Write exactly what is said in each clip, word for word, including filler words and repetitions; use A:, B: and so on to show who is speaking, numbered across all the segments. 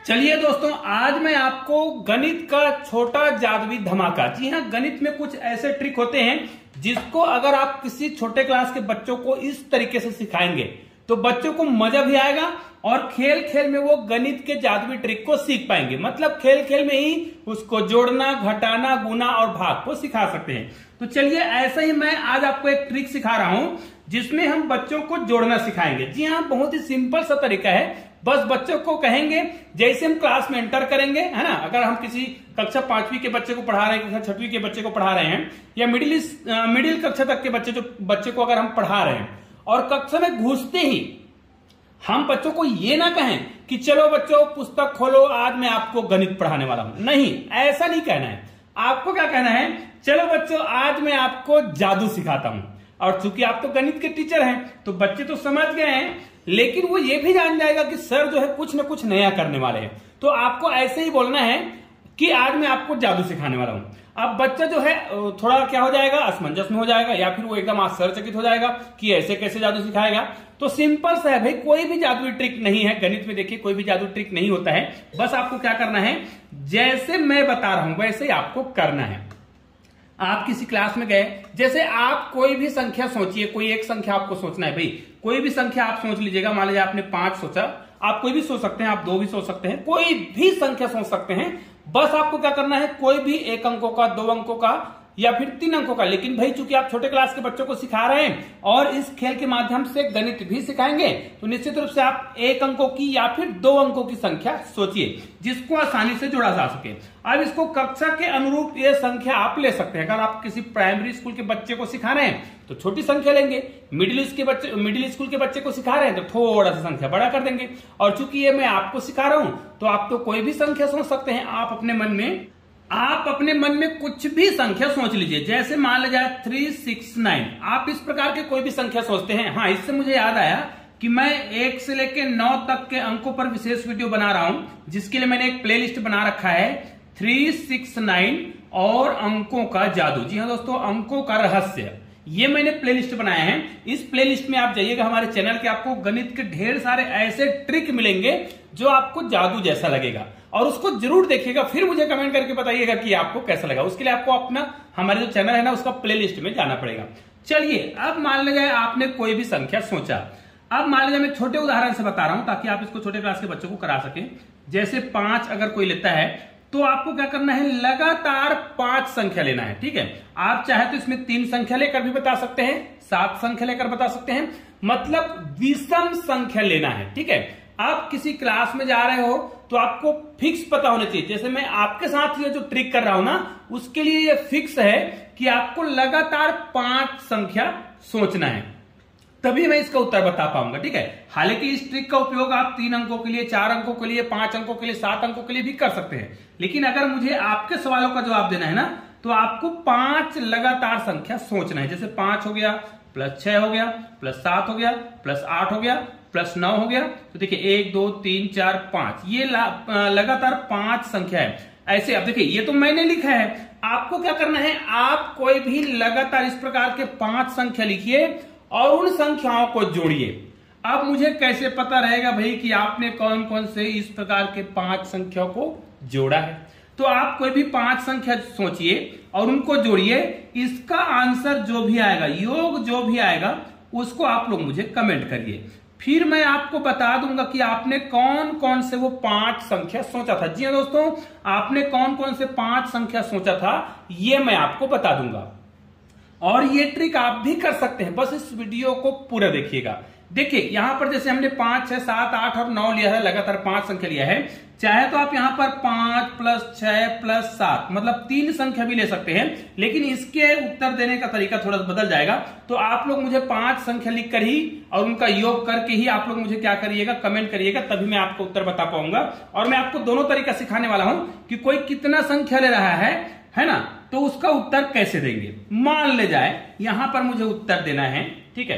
A: चलिए दोस्तों, आज मैं आपको गणित का छोटा जादुई धमाका, जी हाँ, गणित में कुछ ऐसे ट्रिक होते हैं जिसको अगर आप किसी छोटे क्लास के बच्चों को इस तरीके से सिखाएंगे तो बच्चों को मजा भी आएगा और खेल खेल में वो गणित के जादुई ट्रिक को सीख पाएंगे। मतलब खेल खेल में ही उसको जोड़ना, घटाना, गुना और भाग को सिखा सकते हैं। तो चलिए, ऐसा ही मैं आज आपको एक ट्रिक सिखा रहा हूं जिसमें हम बच्चों को जोड़ना सिखाएंगे। जी हाँ, बहुत ही सिंपल सा तरीका है। बस बच्चों को कहेंगे, जैसे हम क्लास में एंटर करेंगे, है ना, अगर हम किसी कक्षा पांचवी के बच्चे को पढ़ा रहे हैं, कक्षा छठवीं के बच्चे को पढ़ा रहे हैं, या मिडिल मिडिल कक्षा तक के बच्चे जो बच्चे को अगर हम पढ़ा रहे हैं, और कक्षा में घुसते ही हम बच्चों को ये ना कहें कि चलो बच्चों पुस्तक खोलो, आज मैं आपको गणित पढ़ाने वाला हूं। नहीं, ऐसा नहीं कहना है। आपको क्या कहना है, चलो बच्चों आज मैं आपको जादू सिखाता हूं। और चूंकि आप तो गणित के टीचर हैं तो बच्चे तो समझ गए हैं, लेकिन वो ये भी जान जाएगा कि सर जो है कुछ ना कुछ नया करने वाले हैं। तो आपको ऐसे ही बोलना है कि आज मैं आपको जादू सिखाने वाला हूं। अब बच्चा जो है थोड़ा क्या हो जाएगा, असमंजस में हो जाएगा, या फिर वो एकदम आश्चर्यचकित हो जाएगा कि ऐसे कैसे जादू सिखाएगा। तो सिंपल सा है भाई, कोई भी जादुई ट्रिक नहीं है गणित में। देखिए, कोई भी जादू ट्रिक नहीं होता है। बस आपको क्या करना है, जैसे मैं बता रहा हूं वैसे ही आपको करना है। आप किसी क्लास में गए, जैसे आप कोई भी संख्या सोचिए, कोई एक संख्या आपको सोचना है भाई, कोई भी संख्या आप सोच लीजिएगा। मान लीजिए आपने पांच सोचा, आप कोई भी सोच सकते हैं, आप दो भी सोच सकते हैं, कोई भी संख्या सोच सकते हैं। बस आपको क्या करना है, कोई भी एक अंकों का, दो अंकों का या फिर तीन अंकों का, लेकिन भाई चूंकि आप छोटे क्लास के बच्चों को सिखा रहे हैं और इस खेल के माध्यम से गणित भी सिखाएंगे, तो निश्चित रूप से आप एक अंकों की या फिर दो अंकों की संख्या सोचिए जिसको आसानी से जोड़ा जा सके। अब इसको कक्षा के अनुरूप ये संख्या आप ले सकते हैं। अगर आप किसी प्राइमरी स्कूल के बच्चे को सिखा रहे हैं तो छोटी संख्या लेंगे, मिडिल के बच्चे मिडिल स्कूल के बच्चे को सिखा रहे हैं तो थोड़ा सा संख्या बड़ा कर देंगे। और चूंकि ये मैं आपको सिखा रहा हूं तो आप तो कोई भी संख्या सोच सकते हैं। आप अपने मन में आप अपने मन में कुछ भी संख्या सोच लीजिए। जैसे मान लिया जाए थ्री सिक्स नाइन, आप इस प्रकार के कोई भी संख्या सोचते हैं। हाँ, इससे मुझे याद आया कि मैं एक से लेकर नौ तक के अंकों पर विशेष वीडियो बना रहा हूं, जिसके लिए मैंने एक प्लेलिस्ट बना रखा है, थ्री सिक्स नाइन और अंकों का जादू। जी हाँ दोस्तों, अंकों का रहस्य, ये मैंने प्लेलिस्ट बनाया है। इस प्लेलिस्ट में आप जाइएगा हमारे चैनल के, आपको गणित के ढेर सारे ऐसे ट्रिक मिलेंगे जो आपको जादू जैसा लगेगा, और उसको जरूर देखिएगा। फिर मुझे कमेंट करके बताइएगा कि आपको कैसा लगा। उसके लिए आपको अपना हमारे जो चैनल है ना, उसका प्लेलिस्ट में जाना पड़ेगा। चलिए, अब मान लीजिए आपने कोई भी संख्या सोचा। अब मान लीजिए मैं छोटे उदाहरण से बता रहा हूं ताकि आप इसको छोटे क्लास के बच्चों को करा सकें। जैसे पांच अगर कोई लेता है तो आपको क्या करना है, लगातार पांच संख्या लेना है। ठीक है, आप चाहे तो इसमें तीन संख्या लेकर भी बता सकते हैं, सात संख्या लेकर बता सकते हैं, मतलब विषम संख्या लेना है। ठीक है, आप किसी क्लास में जा रहे हो तो आपको फिक्स पता होना चाहिए। जैसे मैं आपके साथ ये जो ट्रिक कर रहा हूं ना, उसके लिए ये फिक्स है कि आपको लगातार पांच संख्या सोचना है, तभी मैं इसका उत्तर बता पाऊंगा। ठीक है, हालांकि इस ट्रिक का उपयोग आप तीन अंकों के लिए, चार अंकों के लिए, पांच अंकों के लिए, सात अंकों के लिए भी कर सकते हैं। लेकिन अगर मुझे आपके सवालों का जवाब देना है ना, तो आपको पांच लगातार संख्या सोचना है। जैसे पांच हो गया, प्लस छह हो गया, प्लस सात हो गया, प्लस आठ हो गया, प्लस नौ हो गया। तो देखिए, एक दो तीन चार पांच, ये लगातार पांच संख्या है। ऐसे अब देखिए, ये तो मैंने लिखा है, आपको क्या करना है, आप कोई भी लगातार इस प्रकार के पांच संख्या लिखिए और उन संख्याओं को जोड़िए। अब मुझे कैसे पता रहेगा भाई कि आपने कौन कौन से इस प्रकार के पांच संख्याओं को जोड़ा है? तो आप कोई भी पांच संख्या सोचिए और उनको जोड़िए। इसका आंसर जो भी आएगा, योग जो भी आएगा, उसको आप लोग मुझे कमेंट करिए। फिर मैं आपको बता दूंगा कि आपने कौन कौन से वो पांच संख्या सोचा था। जी हाँ दोस्तों, आपने कौन कौन से पांच संख्या सोचा था, ये मैं आपको बता दूंगा। और ये ट्रिक आप भी कर सकते हैं, बस इस वीडियो को पूरा देखिएगा। देखिए, यहां पर जैसे हमने पांच, छह, सात, आठ और नौ लिया है, लगातार पांच संख्या लिया है। चाहे तो आप यहां पर पांच प्लस छह प्लस सात, मतलब तीन संख्या भी ले सकते हैं, लेकिन इसके उत्तर देने का तरीका थोड़ा बदल जाएगा। तो आप लोग मुझे पांच संख्या लिखकर ही और उनका योग करके ही आप लोग मुझे क्या करिएगा, कमेंट करिएगा, तभी मैं आपको उत्तर बता पाऊंगा। और मैं आपको दोनों तरीका सिखाने वाला हूं कि कोई कितना संख्या ले रहा है, है ना, तो उसका उत्तर कैसे देंगे। मान ले जाए यहां पर मुझे उत्तर देना है, ठीक है,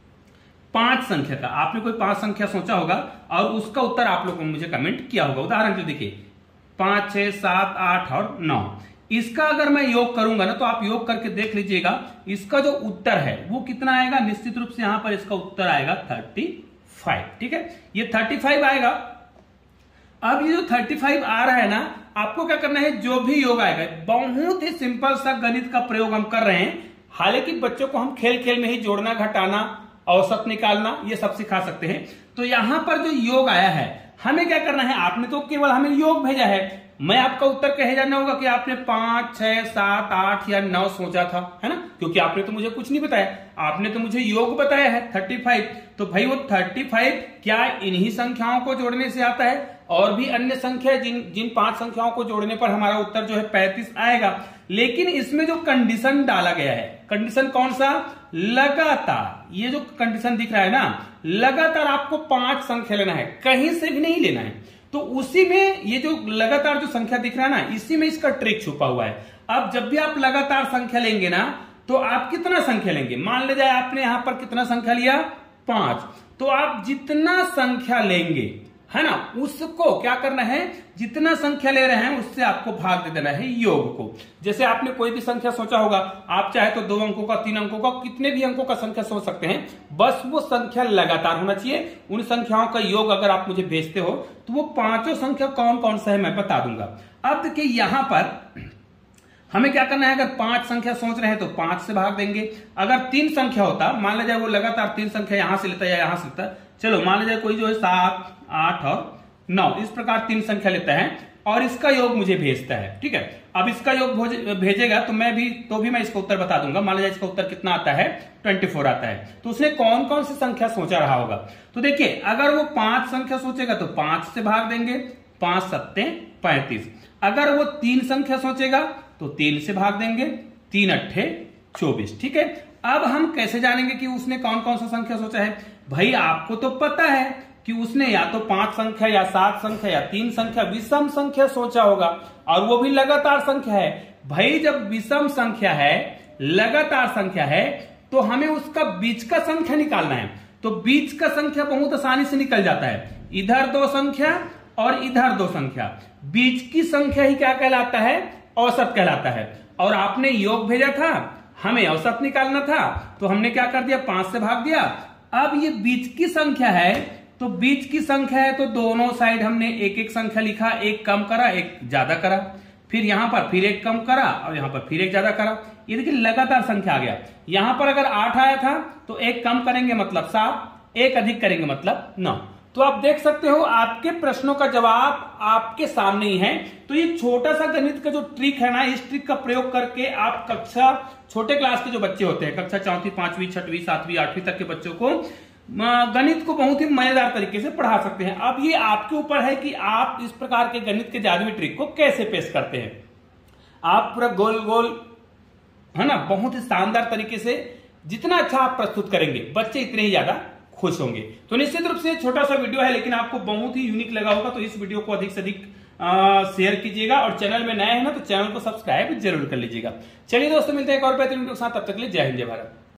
A: पांच संख्या का। आपने कोई पांच संख्या सोचा होगा और उसका उत्तर आप लोगों ने मुझे कमेंट किया होगा। उदाहरण के देखिए, पांच, छह, सात, आठ और नौ। इसका अगर मैं योग करूंगा ना, तो आप योग करके देख लीजिएगा, इसका जो उत्तर है वो कितना आएगा। निश्चित रूप से यहां पर इसका उत्तर आएगा थर्टी फाइव। ठीक है, ये थर्टी फाइव आएगा। अब ये जो पैंतीस आ रहा है ना, आपको क्या करना है, जो भी योग आएगा, बहुत ही सिंपल सा गणित का प्रयोग हम कर रहे हैं। हालांकि बच्चों को हम खेल खेल में ही जोड़ना, घटाना, औसत निकालना ये सब सिखा सकते हैं। तो यहां पर जो योग आया है, हमें क्या करना है, आपने तो केवल हमें योग भेजा है, मैं आपका उत्तर कहे जाना होगा कि आपने पांच, छह, सात, आठ या नौ सोचा था, है ना, क्योंकि आपने तो मुझे कुछ नहीं बताया, आपने तो मुझे योग बताया है पैंतीस। तो भाई वो पैंतीस क्या इन्हीं संख्याओं को जोड़ने से आता है? और भी अन्य संख्या जिन जिन पांच संख्याओं को जोड़ने पर हमारा उत्तर जो है पैंतीस आएगा। लेकिन इसमें जो कंडीशन डाला गया है, कंडीशन कौन सा? लगातार। ये जो कंडीशन दिख रहा है ना, लगातार आपको पांच संख्या लेना है, कहीं से भी नहीं लेना है। तो उसी में ये जो लगातार जो संख्या दिख रहा है ना, इसी में इसका ट्रिक छुपा हुआ है। अब जब भी आप लगातार संख्या लेंगे ना, तो आप कितना संख्या लेंगे? मान ले जाए आपने यहां पर कितना संख्या लिया? पांच। तो आप जितना संख्या लेंगे, है ना, उसको क्या करना है, जितना संख्या ले रहे हैं उससे आपको भाग दे देना है योग को। जैसे आपने कोई भी संख्या सोचा होगा, आप चाहे तो दो अंकों का, तीन अंकों का, कितने भी अंकों का संख्या सोच सकते हैं, बस वो संख्या लगातार होना चाहिए। उन संख्याओं का योग अगर आप मुझे भेजते हो तो वो पांचों संख्या कौन कौन सा है मैं बता दूंगा। अब देखिए यहां पर हमें क्या करना है, अगर पांच संख्या सोच रहे हैं तो पांच से भाग देंगे। अगर तीन संख्या होता, मान लीजिए वो लगातार तीन संख्या यहां से लेता है या यहां से लेता है, चलो मान लीजिए कोई जो है सात, आठ और नौ, इस प्रकार तीन संख्या लेता है और इसका योग मुझे भेजता है, ठीक है। अब इसका योग भेजेगा तो मैं भी तो भी मैं इसका उत्तर बता दूंगा। मान लीजिए इसका उत्तर कितना आता है? चौबीस आता है। तो उसने कौन कौन सी संख्या सोचा रहा होगा? तो देखिए, अगर वो पांच संख्या सोचेगा तो पांच से भाग देंगे, पांच सत्ते पैंतीस। अगर वो तीन संख्या सोचेगा तो तीन से भाग देंगे, तीन अट्ठे चौबीस, ठीक है। अब हम कैसे जानेंगे कि उसने कौन कौन सा संख्या सोचा है? भाई आपको तो पता है कि उसने या तो पांच संख्या या सात संख्या या तीन संख्या, विषम संख्या सोचा होगा, और वो भी लगातार संख्या है। भाई जब विषम संख्या है, लगातार संख्या है, तो हमें उसका बीच का संख्या निकालना है। तो बीच का संख्या बहुत आसानी से निकल जाता है, इधर दो संख्या और इधर दो संख्या, बीच की संख्या ही क्या कहलाता है? औसत कहलाता है। और आपने योग भेजा था, हमें औसत निकालना था, तो हमने क्या कर दिया? पांच से भाग दिया। अब ये बीच की संख्या है, तो बीच की संख्या है तो दोनों साइड हमने एक एक संख्या लिखा, एक कम करा, एक ज्यादा करा, फिर यहां पर फिर एक कम करा और यहां पर फिर एक ज्यादा करा। ये देखिए लगातार संख्या आ गया। यहां पर अगर आठ आया था तो एक कम करेंगे मतलब सात, एक अधिक करेंगे मतलब नौ। तो आप देख सकते हो आपके प्रश्नों का जवाब आपके सामने ही है। तो ये छोटा सा गणित का जो ट्रिक है ना, इस ट्रिक का प्रयोग करके आप कक्षा छोटे क्लास के जो बच्चे होते हैं, कक्षा चौथी, पांचवी, छठवीं, सातवीं, आठवीं तक के बच्चों को गणित को बहुत ही मजेदार तरीके से पढ़ा सकते हैं। अब ये आपके ऊपर है कि आप इस प्रकार के गणित के जादुई ट्रिक को कैसे पेश करते हैं। आप पूरा गोल गोल, है ना, बहुत ही शानदार तरीके से जितना अच्छा आप प्रस्तुत करेंगे, बच्चे इतने ही ज्यादा खुश होंगे। तो निश्चित रूप से छोटा सा वीडियो है, लेकिन आपको बहुत ही यूनिक लगा होगा, तो इस वीडियो को अधिक से अधिक शेयर कीजिएगा, और चैनल में नए हैं ना तो चैनल को सब्सक्राइब जरूर कर लीजिएगा। चलिए दोस्तों, मिलते हैं एक और बेहतरीन वीडियो के साथ, तब तक के लिए जय हिंद, जय भारत।